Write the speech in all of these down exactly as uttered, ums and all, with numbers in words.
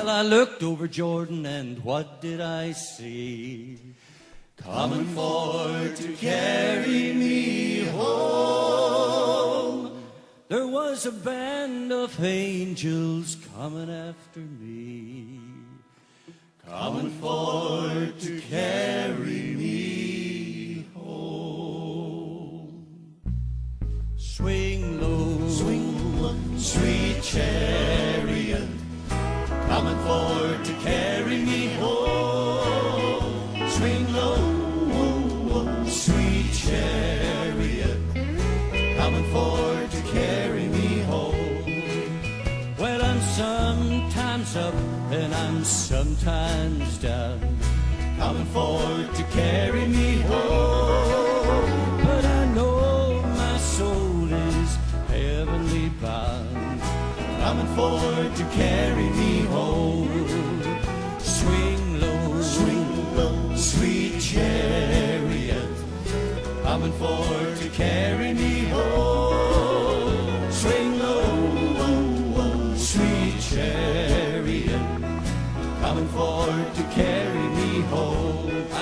Well, I looked over Jordan, and what did I see? Coming forward to carry me home. There was a band of angels coming after me, coming forward to carry me home. Swing low, swing low, sweet chariot, coming forward to carry me home. Swing low, sweet chariot, coming forward to carry me home. Well, I'm sometimes up and I'm sometimes down, coming forward to carry me home. But I know my soul is heavenly bound, coming forward to carry me home. Swing low, swing low, sweet chariot, coming forward to carry me home. Swing low, sweet chariot, coming forward to carry me home.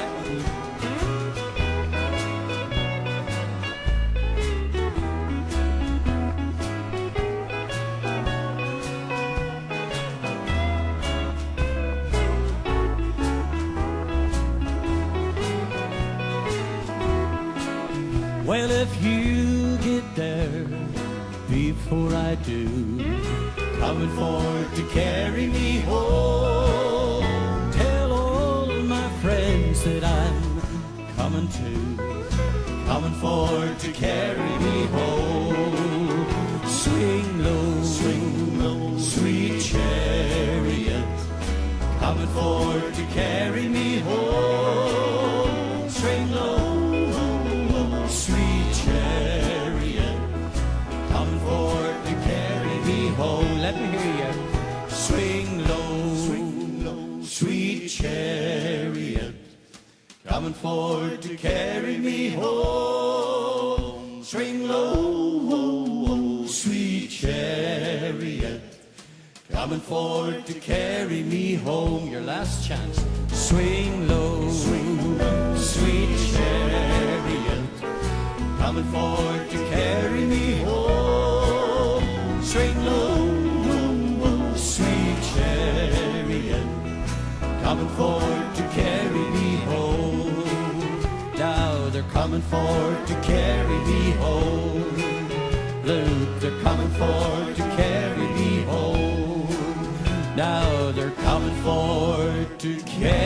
Well, if you get there before I do, coming forward to carry me home, tell all my friends that I'm coming too, coming forward to carry me home. Swing low, swing low, sweet chariot, coming forward to carry me home. Swing low, sweet chariot, coming forward to carry me home. Let me hear you. Swing low, swing low, sweet chariot, coming forward to carry me home. Swing low, sweet chariot, coming forward to carry me home. Your last chance. Swing low, swing low, sweet chariot, coming forward to carry me home. Swing low, sweet chariot, coming forward to carry me home. Now they're coming forward to carry me home. They're, they're coming forward to carry me home. Now they're coming forward to carry